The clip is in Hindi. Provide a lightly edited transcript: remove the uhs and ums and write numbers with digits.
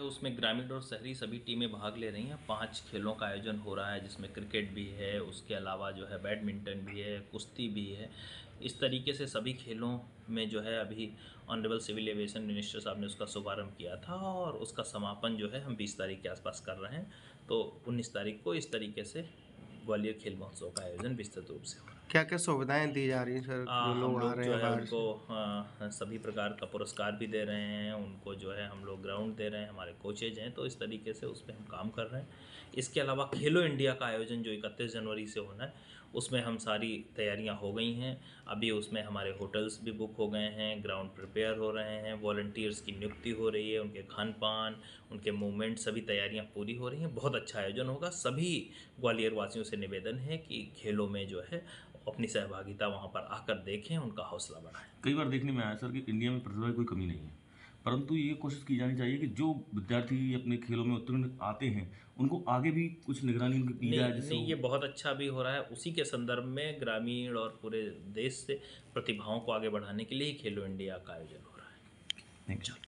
उसमें ग्रामीण और शहरी सभी टीमें भाग ले रही हैं। 5 खेलों का आयोजन हो रहा है, जिसमें क्रिकेट भी है, उसके अलावा जो है बैडमिंटन भी है, कुश्ती भी है। इस तरीके से सभी खेलों में जो है अभी ऑनरेबल सिविल एविएशन मिनिस्टर साहब ने उसका शुभारंभ किया था और उसका समापन जो है हम 20 तारीख के आसपास कर रहे हैं। तो 19 तारीख को इस तरीके से ग्वालियर खेल महोत्सव का आयोजन विस्तृत रूप से हो रहा है। क्या क्या सुविधाएं दी जा रही हैं सर, जो हम लोग आ लोग रहे जो हैं है बाहर उनको से? सभी प्रकार का पुरस्कार भी दे रहे हैं, उनको जो है हम लोग ग्राउंड दे रहे हैं, हमारे कोचेज हैं, तो इस तरीके से उस पे हम काम कर रहे हैं। इसके अलावा खेलो इंडिया का आयोजन जो 31 जनवरी से होना है, उसमें हम सारी तैयारियां हो गई हैं। अभी उसमें हमारे होटल्स भी बुक हो गए हैं, ग्राउंड प्रिपेयर हो रहे हैं, वॉलंटियर्स की नियुक्ति हो रही है, उनके खान पान, उनके मूवमेंट, सभी तैयारियां पूरी हो रही हैं। बहुत अच्छा आयोजन होगा। सभी ग्वालियर वासियों से निवेदन है कि खेलों में जो है अपनी सहभागिता वहाँ पर आकर देखें, उनका हौसला बढ़ाएं। कई बार देखने में आया सर कि इंडिया में प्रतिभा की कोई कमी नहीं है, परंतु ये कोशिश की जानी चाहिए कि जो विद्यार्थी अपने खेलों में उत्तीर्ण आते हैं उनको आगे भी कुछ निगरानी उनकी की जाए, नहीं जिससे नहीं, वो। ये बहुत अच्छा भी हो रहा है। उसी के संदर्भ में ग्रामीण और पूरे देश से प्रतिभाओं को आगे बढ़ाने के लिए ही खेलो इंडिया का आयोजन हो रहा है। Thank you.